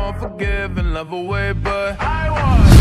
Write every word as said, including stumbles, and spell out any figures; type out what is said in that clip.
don't forgive and love away, but I was